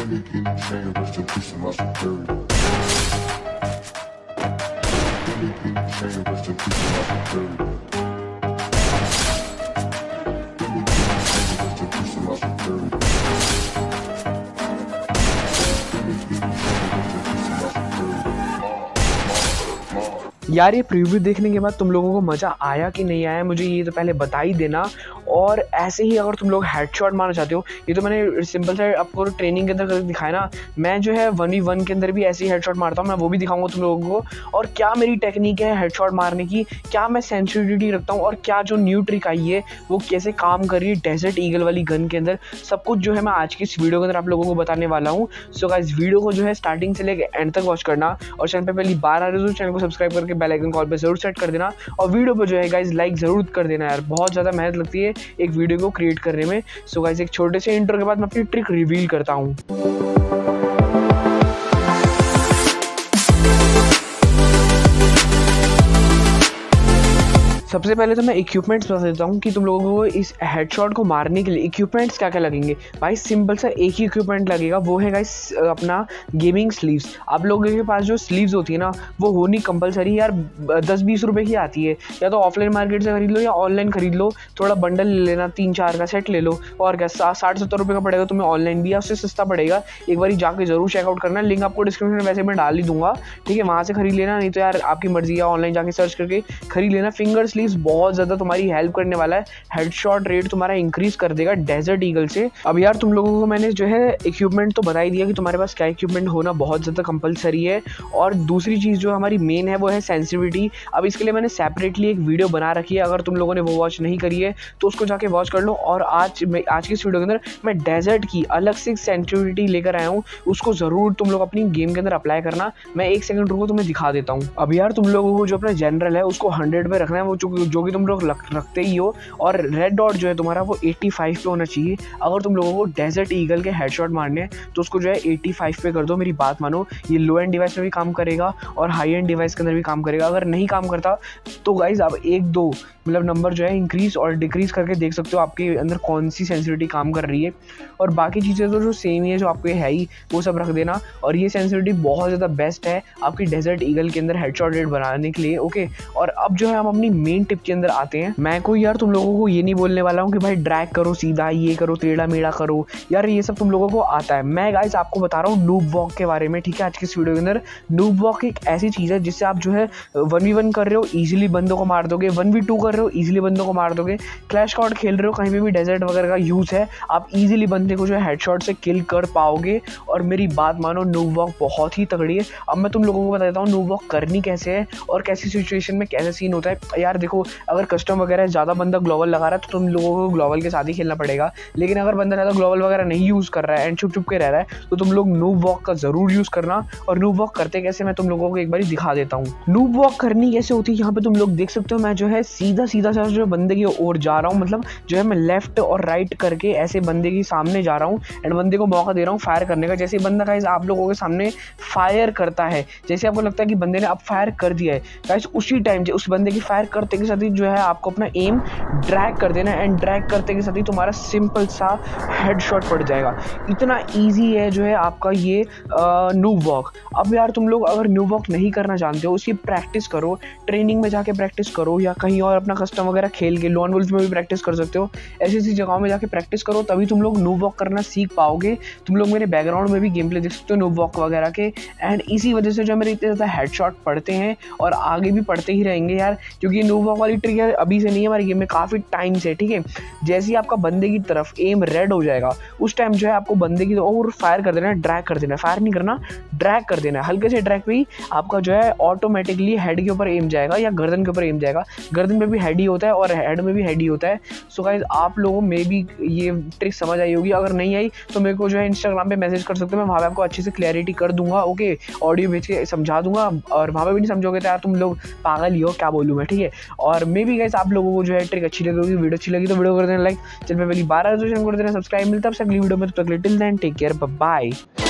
यार ये प्रीव्यू देखने के बाद तुम लोगों को मज़ा आया कि नहीं आया मुझे ये तो पहले बता ही देना। और ऐसे ही अगर तुम लोग हेडशॉट मारना चाहते हो, ये तो मैंने सिंपल सा आपको ट्रेनिंग के अंदर करके दिखाया ना, मैं जो है 1v1 के अंदर भी ऐसे ही हेडशॉट मारता हूँ, मैं वो भी दिखाऊंगा तुम लोगों को। और क्या मेरी टेक्निक है हेडशॉट मारने की, क्या मैं सेंसिटिविटी रखता हूँ, और क्या जो न्यू ट्रिक आई है वो कैसे काम कर रही है डेजर्ट ईगल वाली गन के अंदर, सब कुछ जो है मैं आज की इस वीडियो के अंदर आप लोगों को बताने वाला हूँ। सो गाइस वीडियो को जो है स्टार्टिंग से लेकर एंड तक वॉच करना, और चैनल पे पहली बार आ रहे हो तो चैनल को सब्सक्राइब करके बेल आइकन कॉल पे जरूर सेट कर देना, और वीडियो पे जो है गाइस लाइक जरूर कर देना यार, बहुत ज़्यादा मेहनत लगती है एक वीडियो को क्रिएट करने में। सो गाइस एक छोटे से इंट्रो के बाद मैं अपनी ट्रिक रिवील करता हूँ। सबसे पहले तो मैं इक्विपमेंट्स बता देता हूँ कि तुम लोगों को इस हेडशॉट को मारने के लिए इक्विपमेंट्स क्या क्या लगेंगे। भाई सिंपल सा एक ही इक्विपमेंट लगेगा, वो है गाइस अपना गेमिंग स्लीव्स। आप लोगों के पास जो स्लीव्स होती है ना वो होनी कंपलसरी यार, 10-20 रुपये की आती है, या तो ऑफलाइन मार्केट से खरीद लो या ऑनलाइन खरीद लो, थोड़ा बंडल ले लेना, 3-4 का सेट ले लो, और क्या 60-70 रुपये का पड़ेगा तुम्हें ऑनलाइन भी, या उससे सस्ता पड़ेगा। एक बार जाके जरूर चेकआउट करना, लिंक आपको डिस्क्रिप्शन में वैसे मैं डाल ही दूंगा, ठीक है, वहाँ से खरीद लेना, नहीं तो यार आपकी मर्जी है, ऑनलाइन जाके सर्च करके खरीद लेना। फिंगर बहुत ज़्यादा तुम्हारी हेल्प करने वाला है, हेडशॉट रेट तुम्हारा इंक्रीज कर देगा डेजर्ट ईगल से। अब यार तुम लोगों को मैंने जो है इक्विपमेंट तो बता ही दिया कि तुम्हारे पास क्या इक्विपमेंट होना बहुत ज़्यादा कंपलसरी है। और दूसरी चीज़ जो हमारी मेन है वो है सेंसिटिविटी। अब इसके लिए मैंने सेपरेटली एक वीडियो बना रखी है, अगर तुम लोगों ने वो वॉच नहीं करी है तो उसको जाके वॉच कर लो। और आज की इस वीडियो के अंदर मैं डेजर्ट की अलग से सेंसिटिविटी लेकर आया हूँ, उसको ज़रूर तुम लोग अपनी गेम के अंदर अप्लाई करना। मैं 1 सेकंड रुको तुम्हें दिखा देता हूँ। अब यार तुम लोगों को जो अपना जनरल है उसको 100 पे रखना है, वो जो कि तुम लोग रखते ही हो, और रेड डॉट जो है तुम्हारा वो 85 पे होना चाहिए। अगर तुम लोगों को डेजर्ट ईगल के हेडशॉट मारने हैं तो उसको जो है 85 पे कर दो। मेरी बात मानो, ये लो एंड डिवाइस में भी काम करेगा और हाई एंड डिवाइस के अंदर भी काम करेगा। अगर नहीं काम करता तो गाइज आप 1-2 मतलब नंबर जो है इंक्रीज और डिक्रीज करके देख सकते हो आपके अंदर कौन सी सेंसिटिविटी काम कर रही है। और बाकी चीज़ें तो जो सेम ही है, जो आपको है ही वो सब रख देना। और ये सेंसिटिविटी बहुत ज़्यादा बेस्ट है आपकी डेजर्ट ईगल के अंदर हेडशॉट रेट बनाने के लिए, ओके। और अब जो है हम अपनी मेन टिप के अंदर आते हैं। मैं कोई यार तुम लोगों को ये नहीं बोलने वाला हूँ कि भाई ड्रैग करो सीधा, ये करो, टेढ़ा मेढ़ा करो, यार ये सब तुम लोगों को आता है। मैं गाइस आपको बता रहा हूँ नूब वॉक के बारे में, ठीक है। आज की इस वीडियो के अंदर नूब वॉक एक ऐसी चीज़ है जिससे आप जो है 1v1 कर रहे हो ईजिली बंदों को मार दोगे, 1v2 कर रहे हो ईजिली बंदों को मार दोगे, क्लैश स्क्वाड खेल रहे हो, कहीं पे भी डेजर्ट वगैरह का यूज़ है, आप ईजिली बंदे को जो है हेडशॉट से किल कर पाओगे। और मेरी बात मानो, नूब वॉक बहुत ही तगड़ी है। अब मैं तुम लोगों को बता देता हूँ नूब वॉक करनी कैसे है और कैसी सिचुएशन में कैसे सीन होता है। यार देखो, अगर कस्टम वगैरह ज़्यादा बंदा ग्लोबल लगा रहा है तो तुम लोगों को ग्लोबल के साथ ही खेलना पड़ेगा। लेकिन अगर बंदा ज़्यादा ग्लोबल वगैरह नहीं यूज़ कर रहा है एंड छुप छुप के रह रहा है तो तुम लोग नूब वॉक का ज़रूर यूज़ करना। और नूब वॉक करते कैसे मैं तुम लोगों को एक बार दिखा देता हूँ। नूब वॉक करनी कैसे होती है, यहाँ पे तुम लोग देख सकते हो। मैं जो है सीधा जो बंदे की ओर जा रहा हूँ, मतलब जो है मैं लेफ्ट और राइट करके ऐसे बंदे के सामने जा रहा हूँ एंड बंदे को मौका दे रहा हूँ फायर करने का। जैसे बंदा गाइस आप लोगों के सामने फायर करता है, जैसे आपको लगता है कि बंदे ने अब फायर कर दिया है गाइस, उसी टाइम उस बंदे की फायर करते के साथ ही जो है आपको अपना एम ड्रैग कर देना है एंड ड्रैग करते के साथ ही तुम्हारा सिंपल सा हेडशॉट पड़ जाएगा। इतना इजी है जो है आपका ये नूब वॉक। अब यार तुम लोग अगर नूब वॉक नहीं करना जानते हो, उसकी प्रैक्टिस करो, ट्रेनिंग में जाके प्रैक्टिस करो, या कहीं और अपना कस्टम वगैरह खेल के लोन वुल्फ में भी प्रैक्टिस कर सकते हो। ऐसी जगहों में जाके प्रैक्टिस करो, तभी तुम लोग नूब वॉक करना सीख पाओगे। तुम लोग मेरे बैकग्राउंड में भी गेम प्ले देख सकते हो नूब वॉक वगैरह के, एंड इसी वजह से जो मेरे इतने ज़्यादा हेडशॉट पड़ते हैं और आगे भी पड़ते ही रहेंगे यार, क्योंकि नूब वॉक वाली ट्रिक यार अभी से नहीं है, हमारी गेम में काफ़ी टाइम से, ठीक है। जैसे ही आपका बंदे की तरफ एम रेड हो जाएगा उस टाइम जो है आपको बंदे की और फायर कर देना है, ड्रैग कर देना है, फायर नहीं करना, ड्रैग कर देना है। हल्के से ड्रैग पे ही आपका जो है ऑटोमेटिकली हेड के ऊपर एम जाएगा या गर्दन के ऊपर एम जाएगा। गर्दन पे भी हेड ही होता है और हेड में भी हेड ही होता है। सो गाइस आप लोगों में भी ये ट्रिक समझ आई होगी, अगर नहीं आई तो मेरे को जो है इंस्टाग्राम पे मैसेज कर सकते हो, मैं वहाँ पे आपको अच्छे से क्लैरिटी कर दूंगा, ओके, ऑडियो भेज के समझा दूंगा। और वहाँ पे भी नहीं समझोगे तो यार तुम लोग पागल ही हो, क्या बोलूँ मैं, ठीक है। और मे भी गाइस आप लोगों को जो है ट्रिक अच्छी लगी होगी, वीडियो अच्छी लगी तो वीडियो कर देना लाइक, चैनल पे पहली बार आए तो चैनल कर देना सब्सक्राइब। मिलता है अगली वीडियो में, तो till then take care, bye.